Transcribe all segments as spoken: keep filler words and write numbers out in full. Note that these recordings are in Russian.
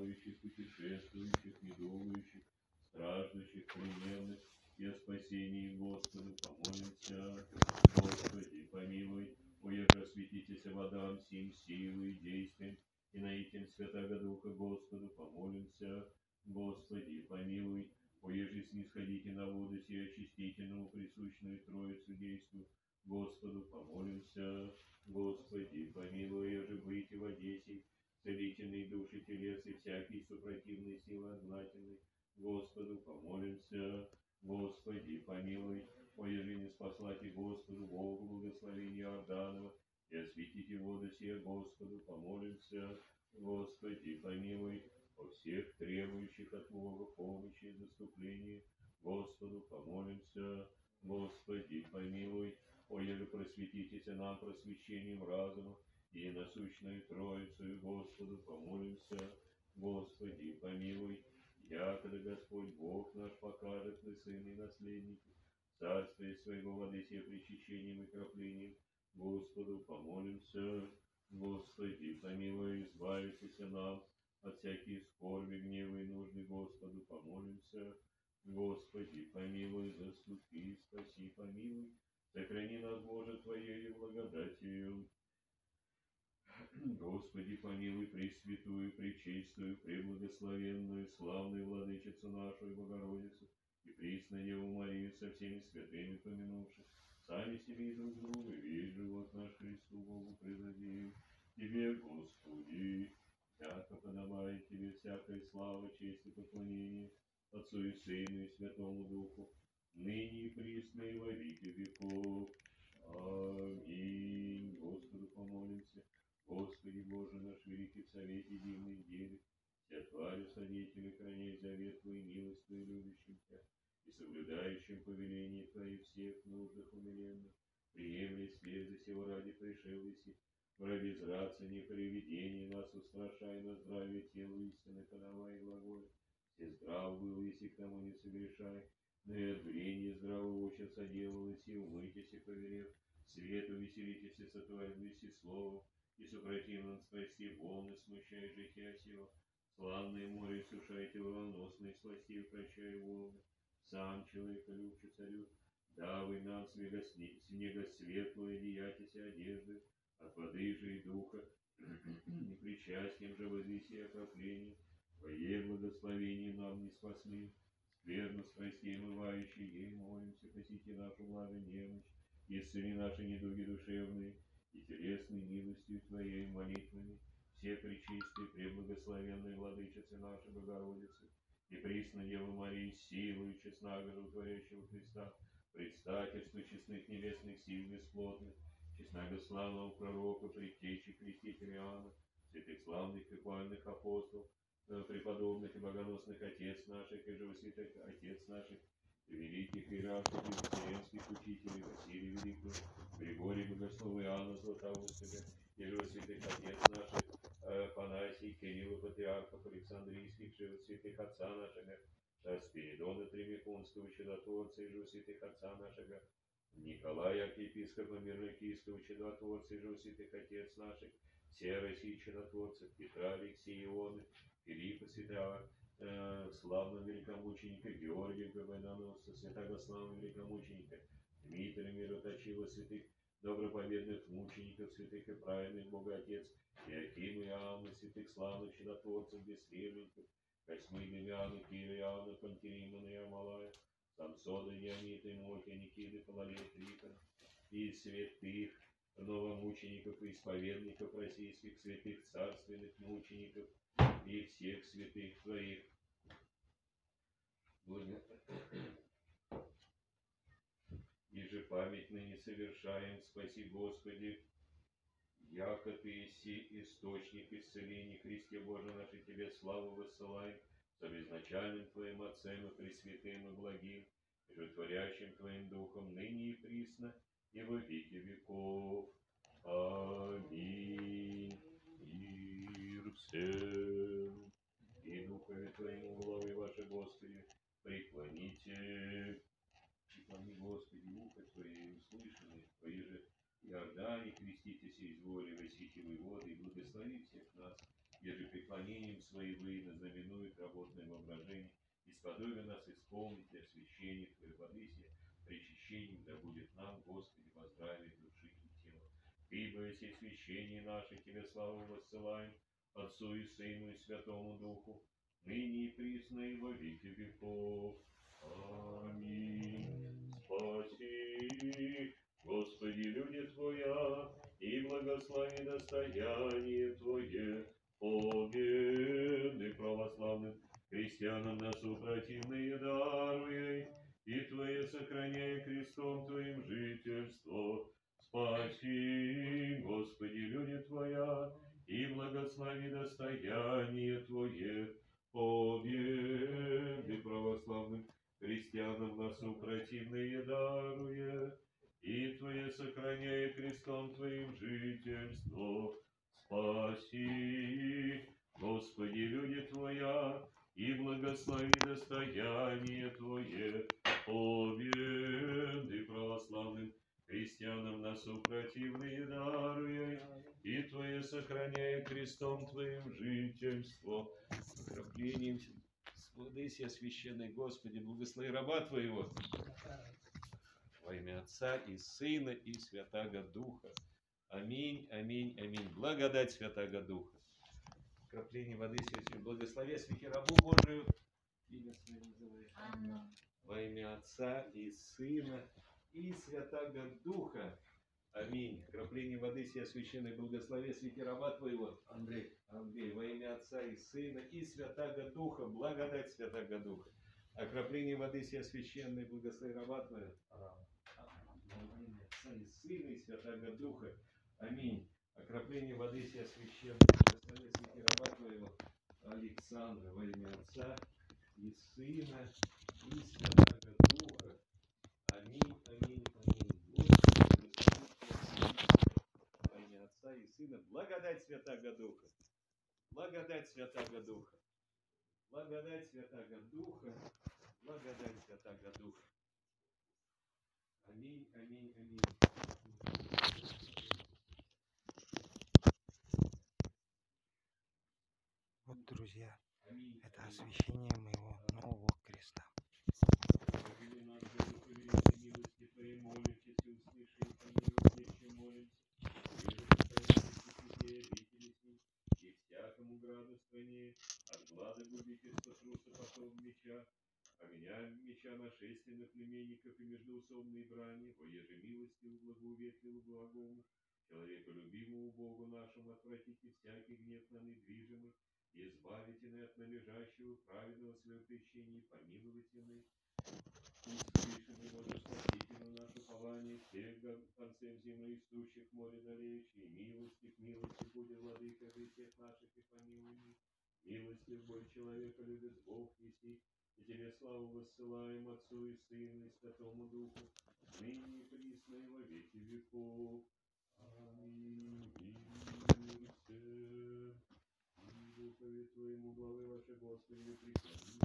ходящих, путешествующих, недугающих, страждущих, плененных, и о спасении Господу помолимся. Господи, помилуй, уеже осветитесь водам сим силой и действием, и наитим Святаго Духа Господу помолимся. Господи, помилуй, уеже снисходите на воду сей очистительную, присущную Троицу действу, Господу помолимся. Господи, помилуй, уеже быть и в Одессе, целительной души телес и всякие супротивные силы отгнательные, Господу помолимся. Господи, помилуй, уеже не спаслати Господу Богу благословение Иорданова, и осветите воду сия, Господу помолимся. Господи, помилуй, о всех требующих от Бога помощи и заступления, Господу помолимся. Господи, помилуй, оеже просветитесь нам просвещением разума и насущную Троицу, Господу помолимся. Господи, помилуй, якогда Господь Бог наш покажет на сына и наследника, царствие своего воды сие причащением и краплением, Господу помолимся. Господи, помилуй, избавитесь нам от всяких скорби, гнева и нужды, Господу помолимся. Господи, помилуй, заступи, спаси, помилуй, сохрани нас, Боже, Твоею благодатью. Господи, помилуй, пресвятую, пречистую, преблагословенную, славную Владычицу нашу и Богородицу, и пресную Деву Марию со всеми святыми помянувши, сами себе и друг друга, весь живот наш Христу Богу предадим. Тебе, Господи, яко подобает Тебе всякая слава, честь и поклонение, Отцу и Сыну и Святому Духу, ныне и присно и во веки веков. Аминь. Господу помолимся. Господи Боже наш, великий в совете дивных деле, вся тварь содействия, храняй завет Твой, милость Твою любящим Тебя и соблюдающим повеление Твои всех нуждах умеренных, приемли слезы сего ради пришелыси, ради зрацания, приведения нас устрашай, на здравие тела истины подавай глаголь, все здрав был, если к тому не согрешай, но и от зрения здравого очи соделалось, и умытесь, и поверев, свету веселитесь, и сотворились, и словом, и супротивно спасти волны, смущая жития сего. Славное море сушайте, волносные сласти, укрощая волны. Сам человека любче царю, давай нам снега, снега светлое, деятися одежды, от воды же и духа, и причастием же возвеси окропление, Твое благословение нам не спасли, скверно страстей омывающий, ей молимся, посети нашу благо немощь, исцели наши недуги душевные, и телесной милостью Твоей молитвами, все пречистые, преблагословенные Владычицы нашей Богородицы, и присно Девы Марии, силою честного животворящего Христа, предстательству честных небесных сил бесплотных, честногославного пророка, предтечи крестителя Иоанна, святых славных и хвальных апостолов, преподобных и богоносных отец наших, и живосвятых отец наших, и великих иерархов и вселенских учителей Василия Великого, Григория Богослова, Иоанна Златоустого, и живосвятых отец наших, Панасий, Кирилла Патриархов, Александрийских, живосвятых отца нашего, Спиридона Тремикунского, чудотворца, и живосвятых отца нашего, Николая, архиепископа Мирнокийского, чудотворца, и живосвятых отец наших, все России чудотворцев, Петра, Алексея, Ионы, Филиппа, святого, э, славного великомученика Георгия Победоносца, святого славного великомученика Дмитрия Мироточила, святых добропобедных мучеников, святых и праведных Богоотец, Иакима, Иоанна, святых славных чудотворцев, бессмертников, Косьмы, Демьяна, Кира, Иоанна, Пантелеймона и Амалая, Самсона, Дионита, Мотия, Никиты, Фалалея, Трифона, и святых новомучеников и исповедников российских, святых царственных мучеников и всех святых Твоих. Благо... Ежепамять ныне совершаем, спаси, Господи, яко Ты еси источник исцеления, Христе Боже наш, и Тебе славу высылаем, с обезначальным Твоим Отцем и Пресвятым и Благим, и животворящим Твоим Духом, ныне и присно, и во веки веков. Аминь. Мир всем, и Духове Твоему главы ваши, Господи, преклоните. Преклони, Господи, ухо Твое, услышанные, Твои же Иордане, креститесь и изволи, восите вы воды, и благослови всех нас, еже преклонением своим вы знаменует работное воображение, исподобие нас исполнить для освящения Твоей водыси, причащением да будет нам, Господи, во здравие души и тела. Ибо все священия наши Тебе славу воссылаем, Отцу и Сыну и Святому Духу, ныне и присно и во веки веков. Аминь. Спаси, Господи, люди Твоя, и благослови достояние Твое, победы православных христианам на супротивные даруй, и Твое сохраняй крестом Твоим жительство. Спаси, Господи, люди Твоя, и благослови достояние Твое, победы православным христианам на супротивные даруя, и Твое сохраняя крестом Твоим жительство. Спаси, Господи, люди Твоя, и благослови достояние Твое, победы православным христианам на супротивные даруя, и Твое сохраняя крестом Твоим жительство. Окроплением Владыся священный Господи, благослови раба Твоего во имя Отца и Сына и Святаго Духа. Аминь, аминь, аминь. Благодать Святаго Духа. Окропление воды святой, благослови святи рабу Божию. Имя Свое называй. Во имя Отца и Сына и Святаго Духа. Аминь. Окропление воды сия священной, благослови святи раба Твоего. Андрей. Андрей. Во имя Отца и Сына и Святаго Духа. Благодать Святаго Духа. Окропление воды сия священной, благослови раба Твоего. Во имя Отца и Сына и Святаго Духа. Аминь. Окропление воды сия священной, благослови святи раба Твоего. Александра. Во имя Отца и Сына и Святаго Духа. Аминь, аминь, аминь. Во имя Отца и Сына, благодать Святаго Духа. Благодать Святаго Духа. Благодать Святаго Духа. Благодать Святаго Духа. Аминь, аминь, аминь. Вот, друзья, Аминь, это аминь. освящение моего нового креста. Богиня наш, Богу, великой милости Твоей, молитесь и услыши, и помилуй, чем молимся. И всякому граду стране, от глада губительства труса потом меча, огня меча нашественных племенников и междоусобной брани, о еже милости у благоуветливу благому, человеколюбимому Богу нашему, отвратите всякий гнев на недвижимый, и избавите от належащего праведного своего крещения, помилуйте мы. Услышим его же спасительно наше пование, всех концев земли, сущих море далече, и милости к милости будет владыка всех наших и помилуй. Милости в бой человека любит Бог неси, и тебе славу воссылаем Отцу и Сыну и Святому Духу, ныне и присно и во веки веков. Аминь. Мирце, и Духове Твоему, главы ваши, Господи, преклонитесь.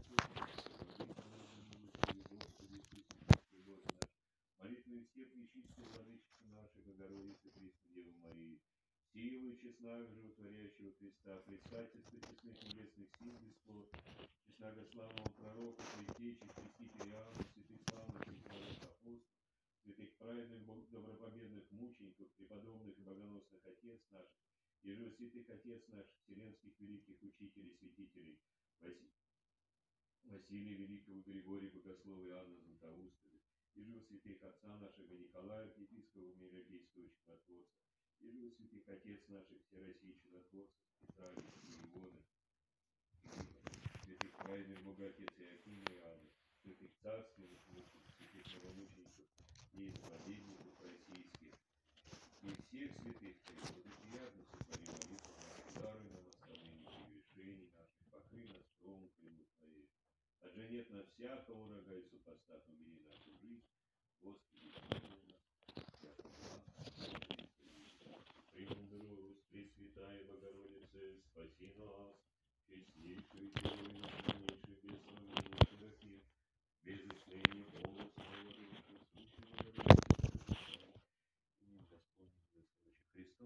Молитвы все пречистые владычицы нашей, Богородицы, Христу Деву Марии, силы честного животворящего Христа, предстательства честных небесных сил бесплотных, честного славного пророка, предтечи, крестителя Иоанна, святых славных преподобных апостолов, святых праведных, добропобедных мучеников, преподобных и богоносных отец наших, и же святых отец наших, вселенских великих учителей, святителей, Василия Великого, Григория Богослова, Иоанна Златоустова, и же святых отца нашего Николая, епископа Мирогейского чудотворца, и же святых отец наших Всероссии чудотворцев, Петра и Иона, святых праведных богатец Иоакима и Иоанна, святых царственных мучеников, святых новомучеников и исповедников российских, и всех святых, которые приятно сотвори молитву нашу, даруй нам оставление прегрешений наших, покрый нас строму крылу Твоей. Даже нет на всякого врага и супостата, убери нашу жизнь, Господи, помилуй нас, всякого зла. Премудрость, Пресвятая Богородица, спаси нас, честнейшую Деву и наименьшую без сомнения чудотворцев, без искления полностью Богородицы, сущую Богородицу, Господь, Господь, Христос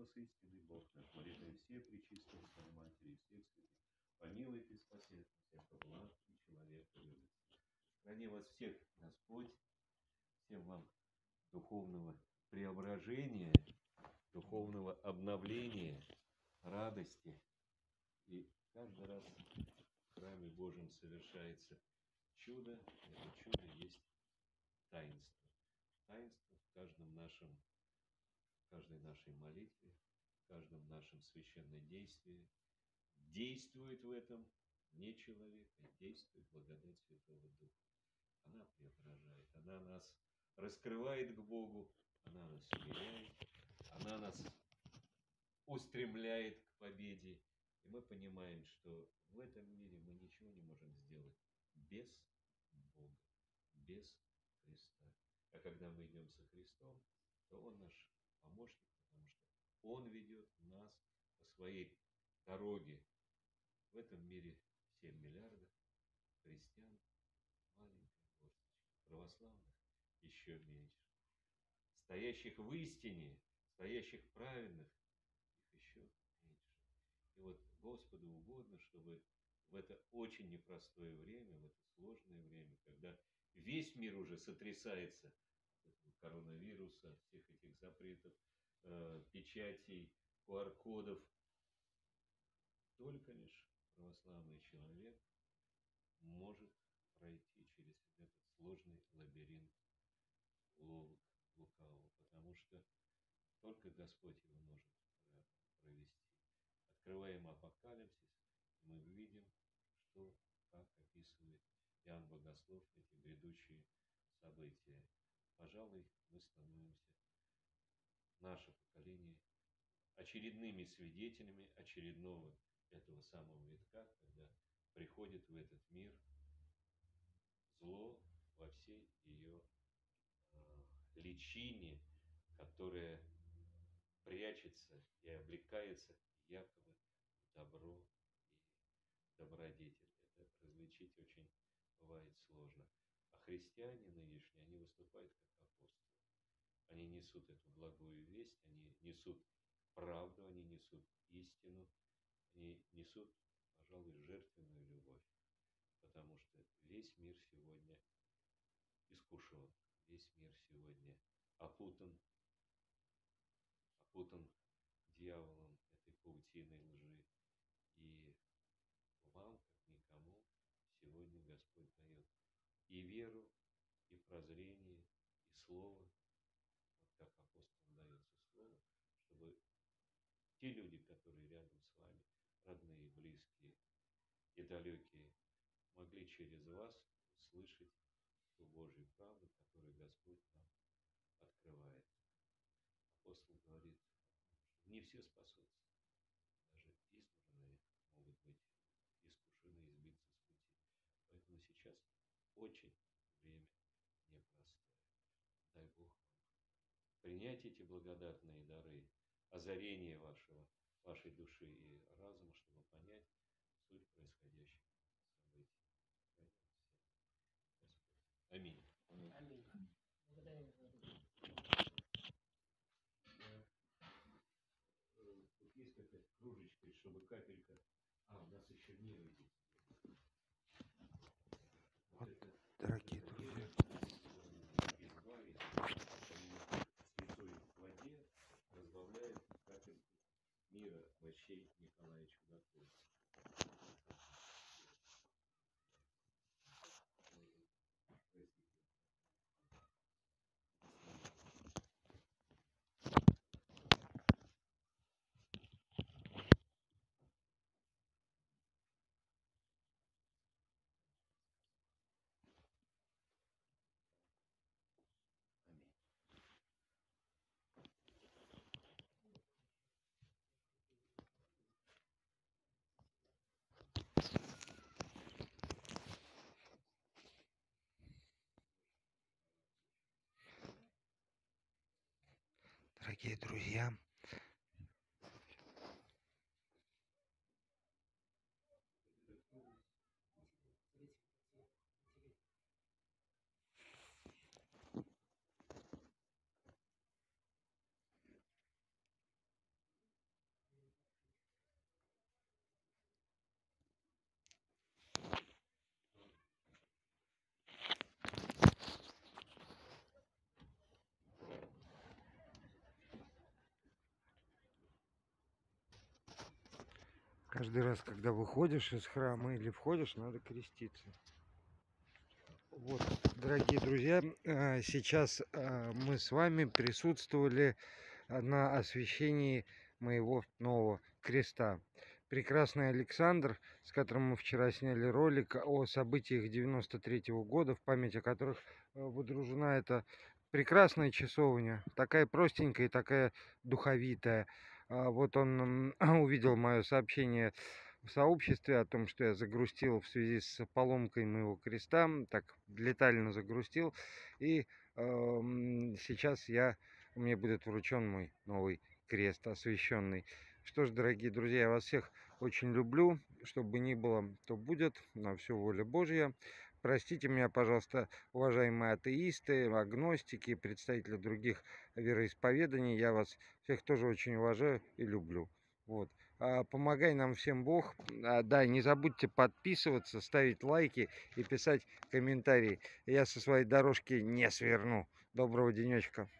Христос истинный Бог наш, молитвой все пречистой Божией Матери и всех святых, помилует и спасет всех благ и человека любит. Храни вас всех Господь, всем вам духовного преображения, духовного обновления, радости. И каждый раз в храме Божьем совершается чудо. Это чудо есть таинство. Таинство в каждом нашем, в каждой нашей молитве, в каждом нашем священном действии. Действует в этом не человек, а действует благодать Святого Духа. Она преображает, она нас раскрывает к Богу, она нас смиряет, она нас устремляет к победе. И мы понимаем, что в этом мире мы ничего не можем сделать без Бога, без Христа. А когда мы идем со Христом, то Он наш помощник, потому что Он ведет нас по своей дороге. В этом мире семь миллиардов христиан, маленькая горсточка, православных еще меньше. Стоящих в истине, стоящих праведных, их еще меньше. И вот Господу угодно, чтобы в это очень непростое время, в это сложное время, когда весь мир уже сотрясается от этого коронавируса, всех этих запретов, э, печатей, ку ар кодов, только лишь православный человек может пройти через этот сложный лабиринт ловок лукавого, потому что только Господь его может провести. Открываем Апокалипсис, и мы видим, что, как описывает Иоанн Богослов, эти грядущие события. Пожалуй, мы становимся, наше поколение, очередными свидетелями очередного этого самого витка, когда приходит в этот мир зло во всей ее э, личине, которая прячется и облекается якобы в добро и добродетель. Это различить очень бывает сложно. А христиане нынешние, они выступают как апостолы. Они несут эту благую весть, они несут правду, они несут истину, они несут, пожалуй, жертвенную любовь. Потому что весь мир сегодня искушен, весь мир сегодня опутан, опутан дьяволом этой паутиной лжи. И вам, как никому, сегодня Господь дает и веру, и прозрение, и слово, вот как апостолам дается слово, чтобы те люди, которые рядом с вами, родные, близкие и далекие, могли через вас услышать ту Божью правду, которую Господь нам открывает. Апостол говорит, что не все спасутся. Даже избранные могут быть искушены и сбиться с пути. Поэтому сейчас очень время непростое. Дай Бог вам принять эти благодатные дары, озарение вашего, вашей души и разума, чтобы понять суть происходящих событий. Храни всех Господь. Аминь. Аминь. Благодарим за это. Тут есть какая-то кружечка, чтобы капелька. А, у нас еще мир идет. Вот, дорогие друзья, Избавить святой в воде, разбавляет капельку мира Василий Николаевич Чудаков. Аминь. дорогие друзья, Каждый раз, когда выходишь из храма или входишь, надо креститься. Вот, дорогие друзья, э, сейчас э, мы с вами присутствовали на освящении моего нового креста. Прекрасный Александр, с которым мы вчера сняли ролик о событиях девяносто третьего года, в память о которых э, водружена эта прекрасная часовня, такая простенькая и такая духовитая. А Вот он м, увидел мое сообщение в сообществе о том, что я загрустил в связи с поломкой моего креста, так летально загрустил, и эм, сейчас я, мне будет вручен мой новый крест освященный. Что ж, дорогие друзья, я вас всех очень люблю, что бы ни было, то будет, на все воля Божья. Простите меня, пожалуйста, уважаемые атеисты, агностики, представители других вероисповеданий. Я вас всех тоже очень уважаю и люблю. Вот. А, Помогай нам всем Бог. А, Да, не забудьте подписываться, ставить лайки и писать комментарии. Я со своей дорожки не сверну. Доброго денечка.